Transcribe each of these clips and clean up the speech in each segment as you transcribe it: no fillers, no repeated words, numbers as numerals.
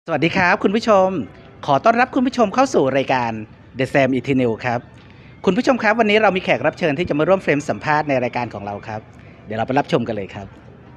สวัสดีครับคุณผู้ชมขอต้อนรับคุณผู้ชมเข้าสู่รายการ The Sam e t e r n a l ครับคุณผู้ชมครับวันนี้เรามีแขกรับเชิญที่จะมาร่วมเฟรมสัมภาษณ์ในรายการของเราครับเดี๋ยวเราไปรับชมกันเลยครับ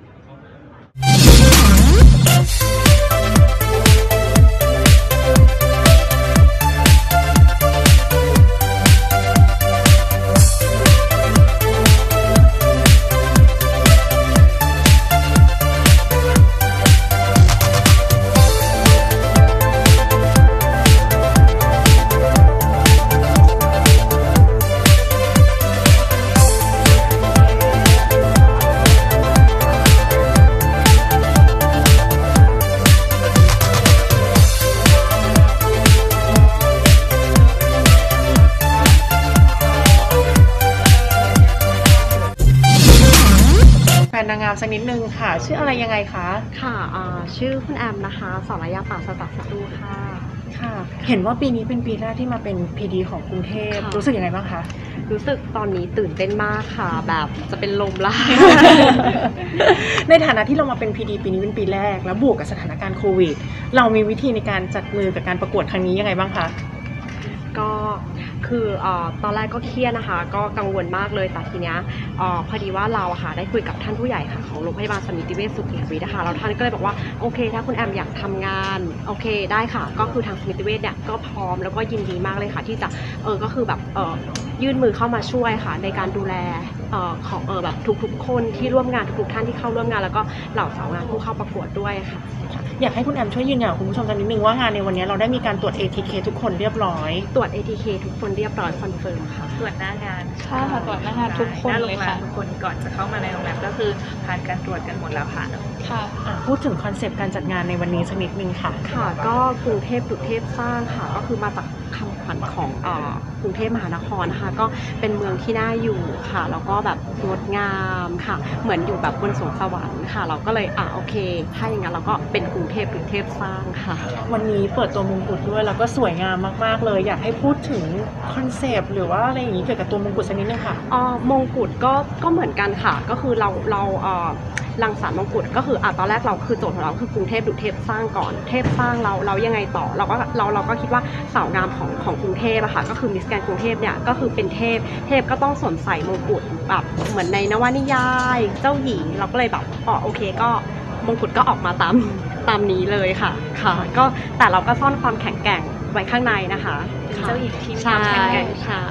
นางงามสักนิดนึงค่ะชื่ออะไรยังไงคะค่ะชื่อคุณแอมนะคะสรยาป่าสตัดสตูค่ะค่ะเห็นว่าปีนี้เป็นปีแรกที่มาเป็น PD ของกรุงเทพรู้สึกยังไงบ้างคะรู้สึกตอนนี้ตื่นเต้นมากค่ะแบบจะเป็นลมละในฐานะที่เรามาเป็น PD ปีนี้เป็นปีแรกแล้วบวกกับสถานการณ์โควิดเรามีวิธีในการจัดมือกับการประกวดครั้งนี้ยังไงบ้างคะก็คือตอนแรกก็เครียดนะคะก็กังวลมากเลยแต่ทีเนี้ยพอดีว่าเราค่ะได้คุยกับท่านผู้ใหญ่ค่ะของโรงพยาบาลสมิติเวชสุขุมวิทนะคะแล้วท่านก็เลยบอกว่าโอเคถ้าคุณแอมอยากทำงานโอเคได้ค่ะก็คือทางสมิติเวชเนี่ยก็พร้อมแล้วก็ยินดีมากเลยค่ะที่จะก็คือแบบยื่นมือเข้ามาช่วยค่ะในการดูแลของแบบทุกๆคนที่ร่วมงานทุกๆท่านที่เข้าร่วมงานแล้วก็เหล่าสาวงานผู้เข้าประกวดด้วยค่ะอยากให้คุณแอมช่วยยืนยันคุณผู้ชมกันนิดนึงว่างานในวันนี้เราได้มีการตรวจ ATK ทุกคนเรียบร้อยตรวจ ATK ทุกคนเรียบร้อยคอนเฟิร์มค่ะตรวจหน้างานใช่ค่ะตรวจหน้างานทุกคนเลยค่ะทุกคนก่อนจะเข้ามาในโรงแรมก็คือผ่านการตรวจกันหมดแล้วค่ะค่ะพูดถึงคอนเซปต์การจัดงานในวันนี้สักนิดนึงค่ะค่ะก็กรุงเทพดุจเทพสร้างค่ะก็คือมาจากคำขวัญของกรุงเทพมหานครนะคะก็เป็นเมืองที่น่าอยู่ค่ะแล้วก็แบบงดงามค่ะเหมือนอยู่แบบบนสวงสวรรค์ค่ะเราก็เลยโอเคถ้าอย่างนั้นเราก็เป็นกรุงเทพดุจเทพสร้างค่ะวันนี้เปิดตัวมงกุฎด้วยแล้วก็สวยงามมากๆเลยอยากให้พูดถึงคอนเซปต์หรือว่าอะไรอย่างนี้เกี่ยวกับตัวมงกุฎสักนิดนึงค่ะมงกุฎก็เหมือนกันค่ะก็คือเรารังสรรค์มงกุฎก็คือตอนแรกเราคือโจทย์ของเราคือกรุงเทพดุจเทพสร้างก่อนเทพสร้างเรายังไงต่อเราก็คิดว่าสาวงามของกรุงเทพอะค่ะก็คือมิสแกรนด์กรุงเทพเนี่ยก็คือเป็นเทพก็ต้องสวมใส่มงกุฎแบบเหมือนในนวนิยายเจ้าหญิงเราก็เลยแบบโอเคก็มงกุฎก็ออกมาตามนี้เลยค่ะก็แต่เราก็ซ่อนความแข็งแกร่งไว้ข้างในนะคะเจ้าหญิงที่มีความแข็งแกร่งใช่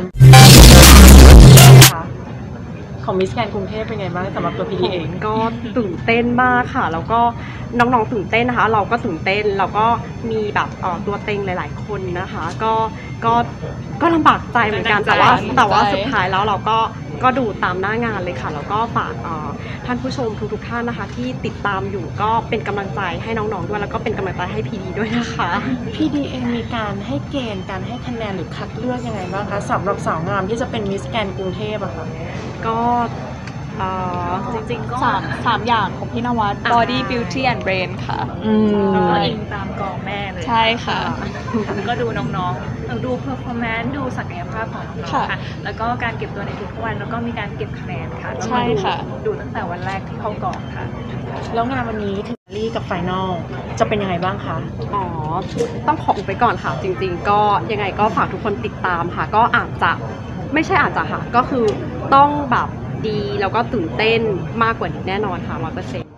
ค่ะของมิสแกรนด์กรุงเทพเป็นไงบ้างสำหรับตัว PD เองก็ตื่นเต้นมากค่ะแล้วก็น้องๆตื่นเต้นนะคะเราก็ตื่นเต้นแล้วก็มีแบบตัวเต็งหลายๆคนนะคะก็ลำบากใจเหมือนกันแต่ว่าสุดท้ายแล้วเราก็ดูตามหน้างานเลยค่ะแล้วก็ฝากท่านผู้ชมทุกท่านนะคะที่ติดตามอยู่ก็เป็นกำลังใจให้น้องๆด้วยแล้วก็เป็นกำลังใจให้ PD ด้วยนะคะ PD เองมีการให้เกณฑ์การให้คะแนนหรือคัดเลือกยังไงบ้างคะสำหรับสาวงามที่จะเป็นมิสแกรนด์กรุงเทพอะค่ะก็จริงๆก็สามอย่างของพี่นวัด body beauty and brain ค่ะก็อิงตามกองแม่เลยใช่ค่ะก็ดูน้องๆดู performance ดูศักยภาพของน้องๆค่ะแล้วก็การเก็บตัวในทุกวันแล้วก็มีการเก็บคะแนนค่ะใช่ค่ะดูตั้งแต่วันแรกที่เข้ากองค่ะแล้วงานวันนี้ถึงรีกับไฟนอลจะเป็นยังไงบ้างคะต้องขออุบไปก่อนค่ะจริงๆก็ยังไงก็ฝากทุกคนติดตามค่ะก็อาจจะไม่ใช่อาจจะค่ะก็คือต้องแบบดีแล้วก็ตื่นเต้นมากกว่านี้แน่นอนค่ะ100%